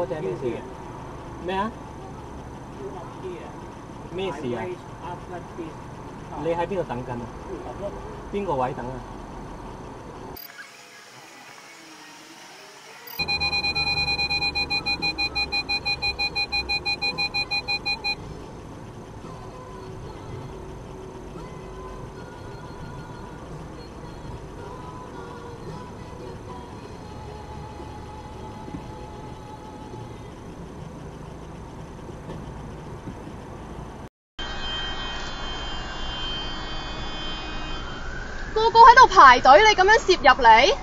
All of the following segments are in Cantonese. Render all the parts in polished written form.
嗰隻咩事？咩啊？咩事啊？你喺邊度等緊啊？邊個位等啊？ 個個喺度排隊，你咁樣攝入嚟，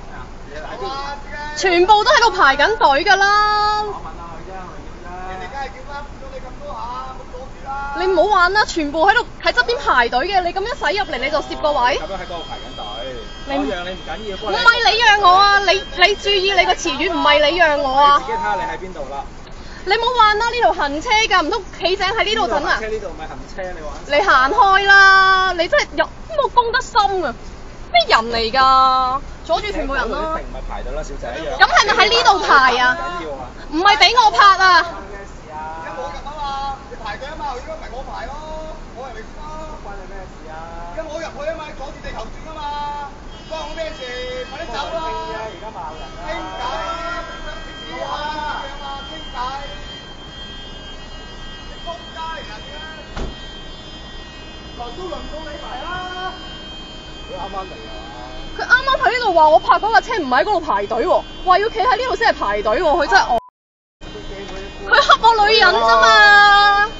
全部都喺度排緊隊㗎啦。 我問下佢啫，人哋梗係叫翻咗你咁多下，冇阻住啦。 你唔好玩啦，全部喺度喺側邊排隊嘅，你咁樣駛入嚟你就攝個位。 咁樣喺嗰度排緊隊，我讓你唔緊要。 唔係你讓我啊，你注意你個詞語，唔係你讓我啊。 你自己睇下你喺邊度啦。 你唔好玩啦，呢度行車㗎，唔通企井喺呢度等啊？ 車呢度咪行車，你玩。 你行開啦！你真係有冇公德心啊？咩人嚟㗎？阻住全部人咯！ 一定唔係排隊啦，小姐。 咁係咪喺呢度排啊？ 緊要啊！ 唔係俾我拍啊！ 咩事啊？而家我入啊嘛，你排隊啊嘛，如果唔係我排咯，我入嚟先咯。關你咩事啊？而家我入去啊嘛，阻住地球轉啊嘛，關我咩事？快啲走啦！而家鬧人啊！傾偈，傾偈啊！傾偈，你仆街人嘅，輪都輪到你排啦！佢啱啱嚟啊！ 佢啱啱喺呢度話我拍嗰架車唔喺嗰度排隊喎，話要企喺呢度先係排隊喎，佢真係惡。佢恰我女人啫嘛！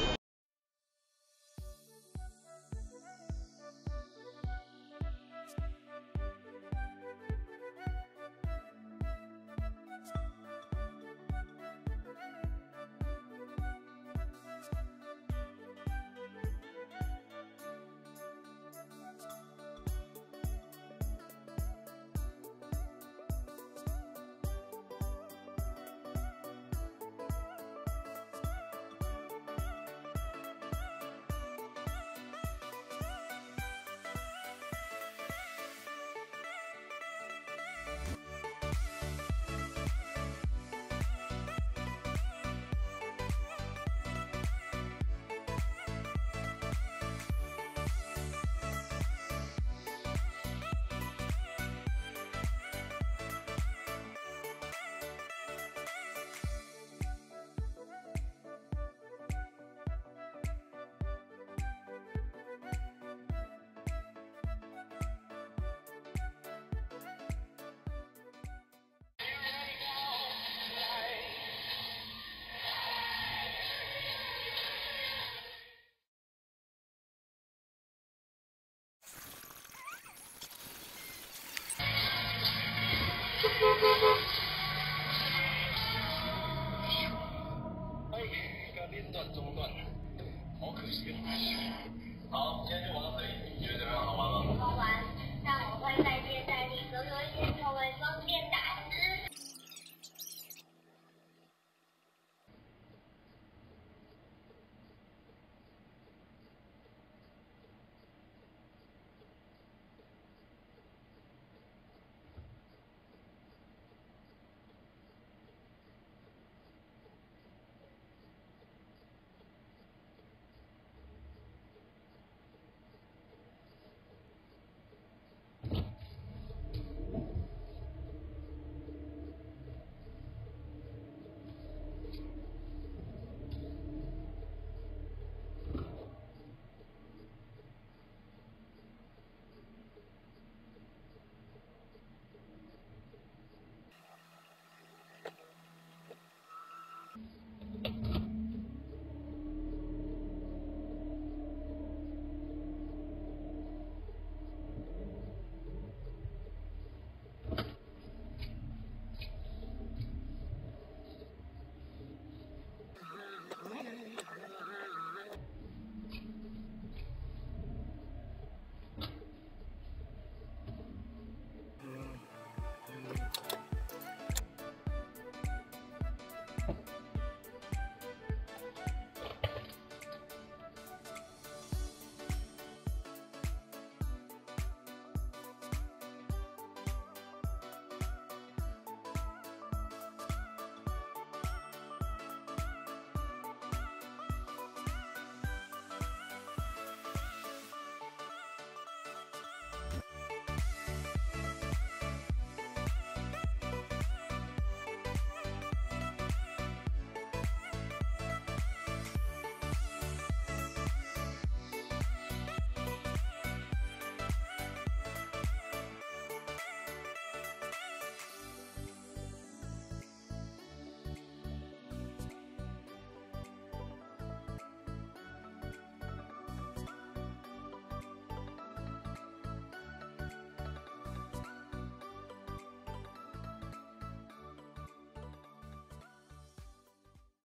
好，今天就玩到这里，你觉得怎么样？好玩吗？好玩，但我会在这带你游游一天，成为方便的。